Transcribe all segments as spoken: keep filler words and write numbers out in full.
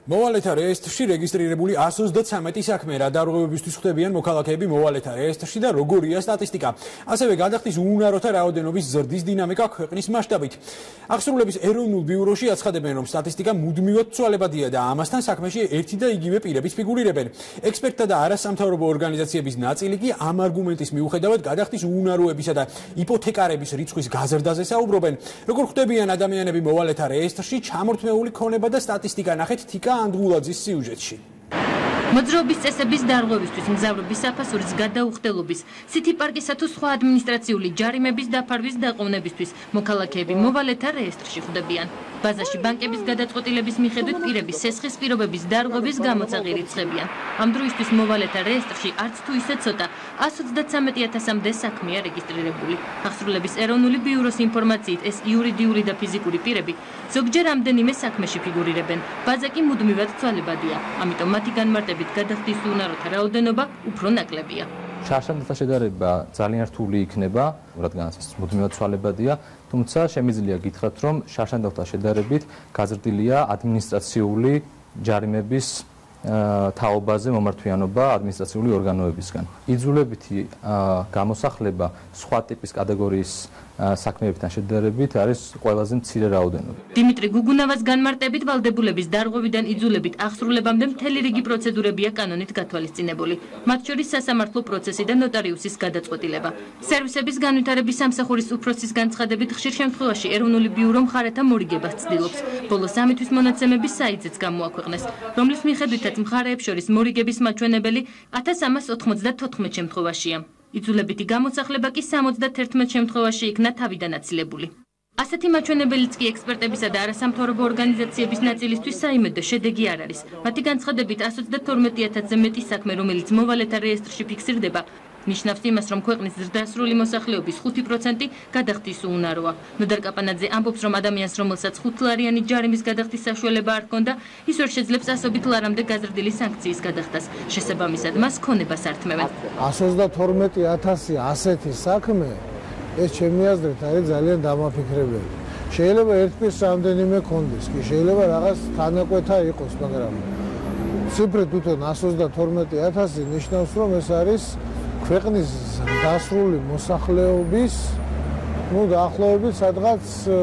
მოვალეთა რეესტრში რეგისტრირებული ას ოცდათვრამეტი საქმე რა დარღვევებისთვის ხდებიან მოქალაქეები მოვალეთა რეესტრში და როგორია სტატისტიკა. ასევე გადახდის უუნაროთა რაოდენობის ზრდის დინამიკა ქვეყნის მასშტაბით. აღსრულების ეროვნულ ბიუროში აცხადებენ, რომ სტატისტიკა მუდმივად ცვალებადია და ამასთან საქმეში ერთი და იგივე პირებიც ფიგურირებენ. ექსპერტთა და არასამთავრობო ორგანიზაციების ნაწილი კი ამ არგუმენტის მიუხედავად გადახდის უუნაროებისა და იპოთეკარების რიცხვის გაზრდაზე საუბრობენ. როგორ ხდებიან ადამიანები მოვალეთა რეესტრში, ჩამორთმეული ქონება და სტატისტიკა ნახეთ თიკა ანდღულაძის სიუჟეტში. მოძრაობის წესების დარღვევისთვის, მგზავრობის საფასურის გადაუხდელობის, სითი პარკისა თუ სხვა ადმინისტრაციული ჯარიმების დაფარვის დაყოვნებისთვის მოქალაქეები მოვალეთა რეესტრში ხვდებიან. ბაზაში ბანკების გადაწყვეტილების მიხედვით პირების სესხის პირობების დარღვევის გამოწაღი რიცხებიან. ამ დროისთვის მოვალეთა რეესტრში არც თუ ისე ცოტა ას ოცდათვრამეტი ათასამდე საქმეა რეგისტრირებული. აღსრულების ეროვნული ბიუროს ინფორმაციით ეს იურიდიული და ფიზიკური პირები ზოგჯერ რამდენიმე საქმეში ფიგურირებენ. ბაზა კი მუდმივად ცვალებადია, ამიტომ მათი განმარტებით გადახდის უუნაროთა რაოდენობა უფრო ნაკლებია. შარშანდათა შედარება ძალიან რთული იქნება, რადგანაც ეს მუდმივად ცვალებადია, თუმცა შემიძლია გითხრათ, რომ შარშანდათა შედარებით გაზრდილია ადმინისტრაციული ჯარიმების თაობაზე მომართვიანობა ადმინისტრაციული ორგანოებისგან. იძულებითი გამოსახლება სხვა ტიპის კატეგორიის საქმეებთან შედარებით არის ყველაზე მცირე რაოდენობა. დიმიტრი გუგუნავას განმარტებით ვალდებულების დარღვევიდან იძულებით აღსრულებამდე მთელი რიგი პროცედურებია კანონით გათვალისწინებული. მათ შორის სასამართლო პროცესი და ნოტარიუსის გადაწყვეტილება. სერვისების განვითარების სამსახურის უფროსის განცხადებით ხშირ შემთხვევაში ეროვნული ბიურო მხარეთა მორიგებას ცდილობს. ბოლოს ამი თვის მონაცემების საიტზეც გამოაქვეყნეს, რომლის მიხედვითაც მხარეებს შორის მორიგების მაჩვენებელი ათას ამას ოთხმოცდათოთხმეტ შემთხვევაშია. იძულებითი გამოსახლება კი სამოცდათერთმეტ შემთხვევაში იქნა თავიდან აცილებული. ასეთი მაჩვენებელიც კი ექსპერტებისა და არასამთავრობო ორგანიზაციების ნაწილისთვის საიმედო შედეგი არ არის. მათი განცხადებით ას ოცდათორმეტი ათასზე მეტი საქმე, რომელიც მოვალეთა რეესტრში ფიქსირდება, ნიშნავს იმას, რომ ქვეყნის ზრდასრული მოსახლეობის ხუთი პროცენტი გადახდის უუნაროა. ნოდარ კაპანაძე ამბობს, რომ ადამიანს, რომელსაც ხუთლარიანი ჯარიმის გადახდის საშუალება არ ჰქონდა, ის ვერ შეძლებს ასობით ლარამდე გაზრდილი სანქციის გადახდას. შესაბამისად, მას ქონებას ართმევენ. ას ოცდათორმეტი ათასი ასეთი საქმე, ეს ჩემი აზრით არის ძალიან დამაფიქრებელი. შეიძლება ერთ პირს რამდენიმე ქონდეს, კი შეიძლება რაღაც თანაკვეთა იყოს, მაგრამ ციფრით თვითონ ას ოცდათორმეტი ათასი ნიშნავს, რომ ეს არის ქვეყნის დასრული მოსახლეობის, ну, დაახლოებით სადღაც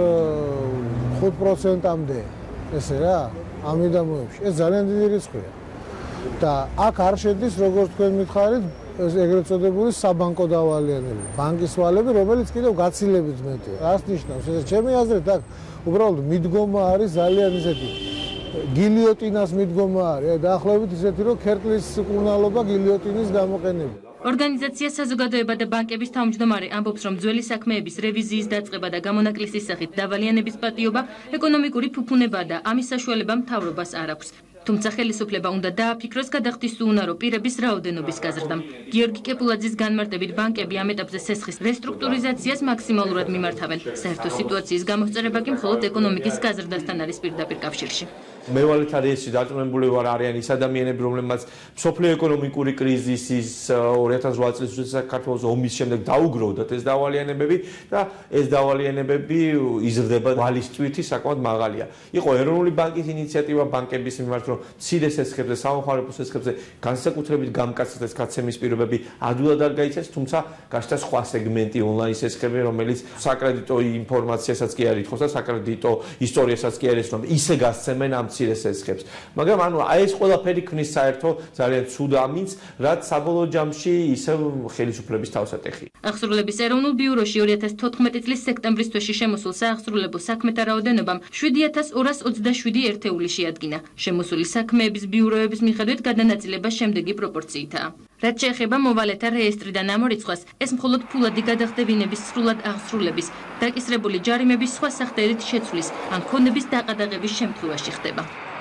ხუთ პროცენტამდე, ესე რა, ამ მიდამოებში. ეს ძალიან დიდი რისკია. და აქ არ შედის, როგორც თქვენ მითხარით, ეგრეთ წოდებული საბანკო დავალიანები, ბანკის ვალები, რომელიც კიდევ გაცილებით მეტია. რას ნიშნავს? ეს ჩემი აზრით, აქ უბრალოდ მიდგომა არის ძალიან ისეთი გილიოტინას მიდგომა არის, დაახლოებით ისეთი, რომ ქერტლის კურნალობა გილიოტინის გამოყენება. ორგანიზაცია საზოგადოება და ბანკების თავმჯდომარე ამბობს, რომ ძველი საქმეების რევიზიის დაწყება და გამონაკლისის სახით დავალიანების პატიობა ეკონომიკური ფუფუნება და ამის საშუალება მთავრობას არ აქვს. თუმცა ხელისუფლება უნდა დააფიქროს გადახდის უუნარო პირების რაოდენობის გაზრდამ. გიორგი კეპულაძის განმარტებით ბანკები ამ ეტაპზე სესხის რესტრუქტურიზაციას მაქსიმალურად მიმართავენ. საერთო სიტუაციის გამოსწერება კი მხოლოდ ეკონომიკის გაზრდასთან არის პირდაპირ კავშირში. მევალეთა რეესტრში დარწმუნებული ვარ არიან ის ადამიანები, რომლებმაც მსოფლიო ეკონომიკური კრიზისის ორი ათას რვა წლის საქართველოს ომის შემდეგ დაუგროვდათ ეს დავალიანებები და ეს დავალიანებები იზრდება ვალის წვითი საკმაოდ მაღალია. იყო ეროვნული ბანკის ინიციატივა ბანკების მიმართ, რომ მცირე სესხებზე, სამხარებო სესხებზე განსაკუთრებით გამკაცდეს გაცემის პირობები ადვილად არ გაიცეს, თუმცა გაჩნდა სხვა სეგმენტი ონლაინ სესხები, რომელიც საკრედიტო ინფორმაციასაც კი არ ითხოვს და საკრედიტო ისტორიასაც კი არ იცნობს, რომ ისე გასცემენ ამ მცირე სესხებს. მაგრამ ანუ აი ეს ყველაფერი ქმნის საერთო ძალიან ცუდ ამინდს, რაც საბოლოო ჯამში ისევ ხელისუფლების თავსატეხია. აღსრულების ეროვნულ ბიუროში ორი ათას თოთხმეტი წლის სექტემბრის თვეში შემოსულ სააღსრულებო საქმეთა რაოდენობამ შვიდი ათას ორას ოცდაშვიდი ერთეული შეადგინა. შემოსული საქმეების ბიუროების მიხედვით გადანაწილება შემდეგი პროპორციითაა. რაც შეეხება მოვალეთა რეესტრიდან ამორიცხვას, ეს მხოლოდ ფულადი გადახდებინების სრულად აღსრულების, დაკისრებული ჯარიმების სხვა სახდერით შეცვლის ან ქონების დაყადაღების შემთხვევაში ხდება.